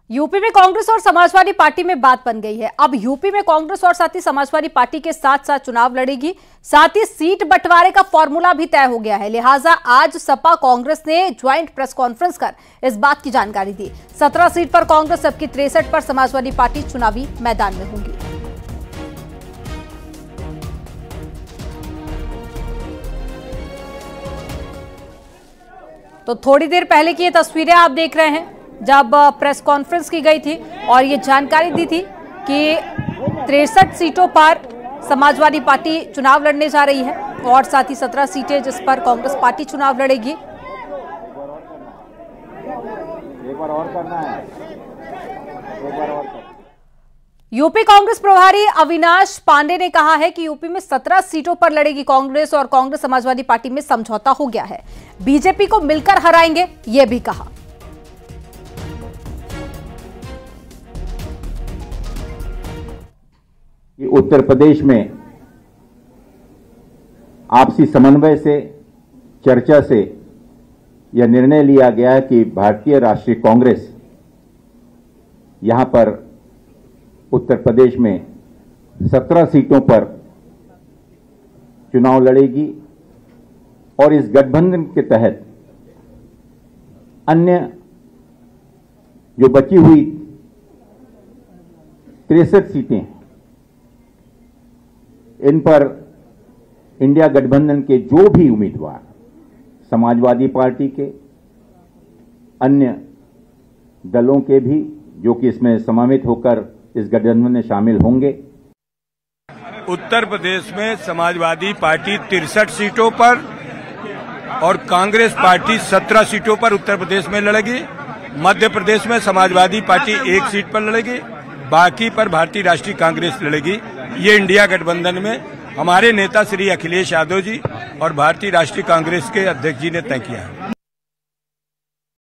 UP में कांग्रेस और Samajwadi party में बात बन गई है। अब यूपी में कांग्रेस और साथ ही समाजवादी पार्टी के साथ साथ चुनाव लड़ेगी। साथ ही सीट बंटवारे का फॉर्मूला भी तय हो गया है। लिहाजा आज सपा कांग्रेस ने ज्वाइंट प्रेस कॉन्फ्रेंस कर इस बात की जानकारी दी। 17 सीट पर कांग्रेस, जबकि 63 पर समाजवादी पार्टी चुनावी मैदान में होंगी। तो थोड़ी देर पहले की ये तस्वीरें आप देख रहे हैं, जब प्रेस कॉन्फ्रेंस की गई थी और ये जानकारी दी थी कि 63 सीटों पर समाजवादी पार्टी चुनाव लड़ने जा रही है और साथ ही 17 सीटें जिस पर कांग्रेस पार्टी चुनाव लड़ेगी। एक बार और करना है। यूपी कांग्रेस प्रभारी अविनाश पांडे ने कहा है कि यूपी में 17 सीटों पर लड़ेगी कांग्रेस और कांग्रेस समाजवादी पार्टी में समझौता हो गया है। बीजेपी को मिलकर हराएंगे, यह भी कहा। उत्तर प्रदेश में आपसी समन्वय से, चर्चा से यह निर्णय लिया गया है कि भारतीय राष्ट्रीय कांग्रेस यहां पर उत्तर प्रदेश में 17 सीटों पर चुनाव लड़ेगी और इस गठबंधन के तहत अन्य जो बची हुई 63 सीटें हैं, इन पर इंडिया गठबंधन के जो भी उम्मीदवार समाजवादी पार्टी के, अन्य दलों के भी जो कि इसमें समावित होकर इस गठबंधन में शामिल होंगे। उत्तर प्रदेश में समाजवादी पार्टी 63 सीटों पर और कांग्रेस पार्टी 17 सीटों पर उत्तर प्रदेश में लड़ेगी। मध्य प्रदेश में समाजवादी पार्टी 1 सीट पर लड़ेगी, बाकी पर भारतीय राष्ट्रीय कांग्रेस लड़ेगी। ये इंडिया गठबंधन में हमारे नेता श्री अखिलेश यादव जी और भारतीय राष्ट्रीय कांग्रेस के अध्यक्ष जी ने तय किया है।